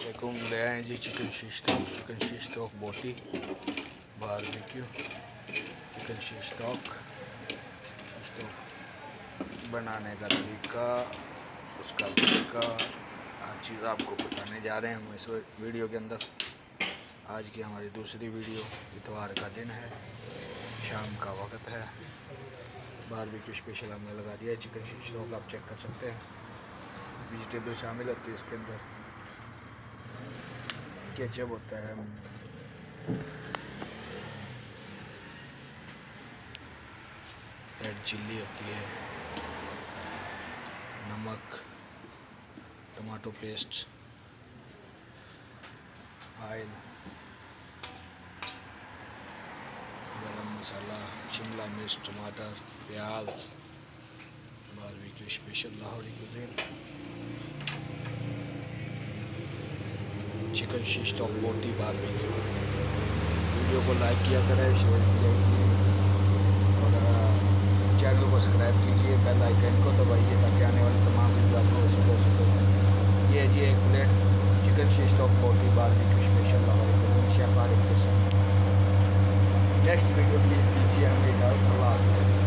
अस्सलामुअलैकुम। ले आए जी chicken shish tawook boti barbecue. Chicken shish tawook बनाने का तरीका, उसका तरीका, हर चीज़ आपको बताने जा रहे हैं हम इस वीडियो के अंदर। आज की हमारी दूसरी वीडियो, इतवार का दिन है, शाम का वक्त है। बारबेक्यू स्पेशल हमने लगा दिया है चिकन शीश टॉक, आप चेक कर सकते हैं। वेजिटेबल शामिल होती है इसके अंदर, केचप होता है, रेड चिल्ली होती है, नमक, टमाटो पेस्ट, ऑयल, गरम मसाला, शिमला मिर्च, टमाटर, प्याज। Barbecue special Lahori cuisine chicken shish tawook boti barbecue. Video को लाइक किया करें, शेयर किया और चैनल को सब्सक्राइब कीजिए, बेल आइकन को दबाइए ताकि आने वाली तमाम वीडियो आपको हो सके। ये है जी एक plate chicken shish tawook boti barbecue special Lahori cuisine chef Arif के साथ। नेक्स्ट वीडियो प्लीज़ कीजिए हमें। अल्लाह हाफ़िज़।